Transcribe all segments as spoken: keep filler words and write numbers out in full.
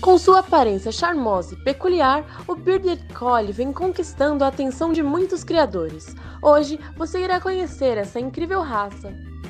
Com sua aparência charmosa e peculiar, o Bearded Collie vem conquistando a atenção de muitos criadores. Hoje você irá conhecer essa incrível raça.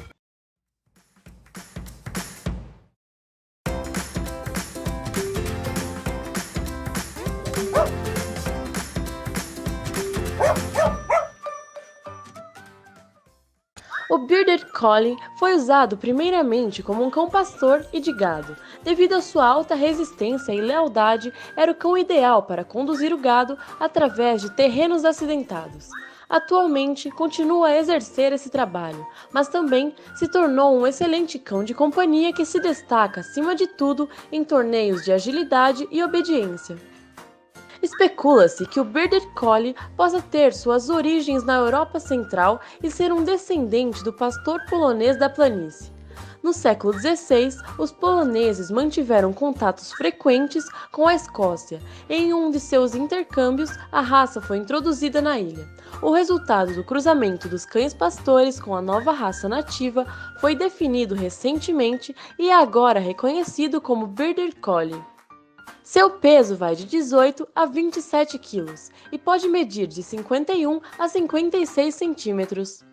O Bearded Collie foi usado primeiramente como um cão pastor e de gado. Devido à sua alta resistência e lealdade, era o cão ideal para conduzir o gado através de terrenos acidentados. Atualmente, continua a exercer esse trabalho, mas também se tornou um excelente cão de companhia que se destaca, acima de tudo, em torneios de agilidade e obediência. Especula-se que o Bearded Collie possa ter suas origens na Europa Central e ser um descendente do pastor polonês da planície. No século dezesseis, os poloneses mantiveram contatos frequentes com a Escócia. Em um de seus intercâmbios, a raça foi introduzida na ilha. O resultado do cruzamento dos cães pastores com a nova raça nativa foi definido recentemente e é agora reconhecido como Bearded Collie. Seu peso vai de dezoito a vinte e sete quilos e pode medir de cinquenta e um a cinquenta e seis centímetros.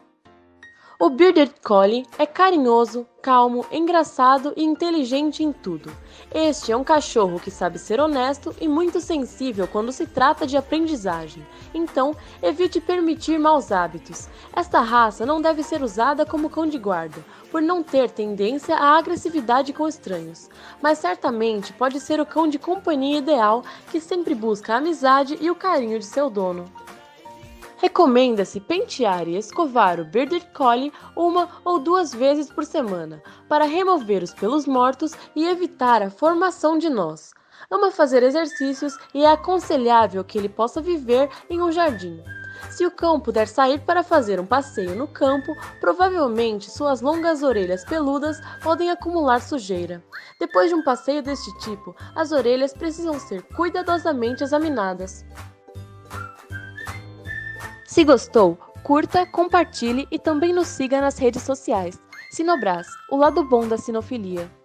O Bearded Collie é carinhoso, calmo, engraçado e inteligente em tudo. Este é um cachorro que sabe ser honesto e muito sensível quando se trata de aprendizagem, então evite permitir maus hábitos. Esta raça não deve ser usada como cão de guarda, por não ter tendência à agressividade com estranhos, mas certamente pode ser o cão de companhia ideal que sempre busca a amizade e o carinho de seu dono. Recomenda-se pentear e escovar o Bearded Collie uma ou duas vezes por semana, para remover os pelos mortos e evitar a formação de nós. Ama fazer exercícios e é aconselhável que ele possa viver em um jardim. Se o cão puder sair para fazer um passeio no campo, provavelmente suas longas orelhas peludas podem acumular sujeira. Depois de um passeio deste tipo, as orelhas precisam ser cuidadosamente examinadas. Se gostou, curta, compartilhe e também nos siga nas redes sociais. Sinobras, o lado bom da sinofilia.